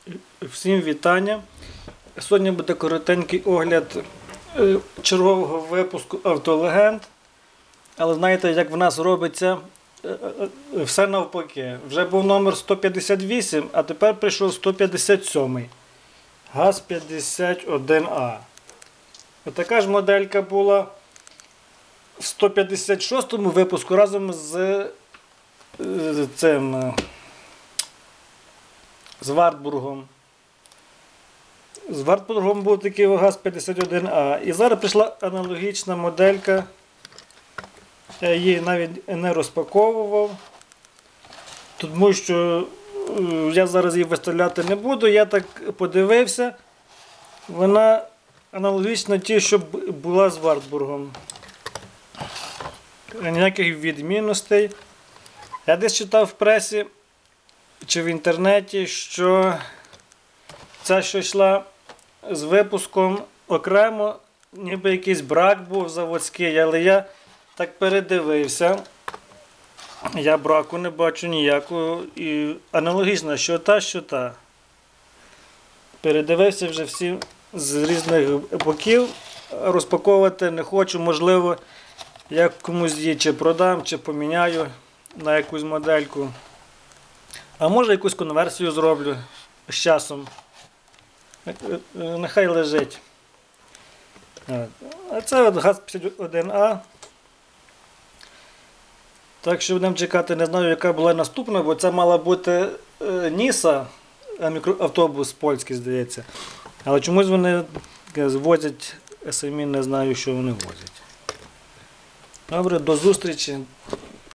Всім вітання. Сьогодні буде коротенький огляд чергового випуску Автолегенд. Але знаєте, як в нас робиться все навпаки. Вже був номер 158, а тепер прийшов 157. ГАЗ-51А. Така ж моделька була в 156-му випуску разом з Вартбургом. З Вартбургом був такий ГАЗ-51А. І зараз прийшла аналогічна моделька. Я її навіть не розпаковував. Тому що я зараз її виставляти не буду. Я так подивився. Вона аналогічна тій, що була з Вартбургом. Ніяких відмінностей. Я десь читав в пресі чи в інтернеті, що ця, що йшла з випуском окремо, ніби якийсь брак був заводський, але я так передивився. Я браку не бачу ніякого. І аналогічно, що та, що та. Передивився вже всі з різних боків. Розпаковувати не хочу, можливо, я комусь її чи продам, чи поміняю на якусь модельку. А може якусь конверсію зроблю з часом. Нехай лежить. А це от ГАЗ-51А. Так що будемо чекати, не знаю, яка була наступна, бо це мала бути Ніса, мікроавтобус польський, здається. Але чомусь вони возять самі, не знаю, що вони возять. Добре, до зустрічі.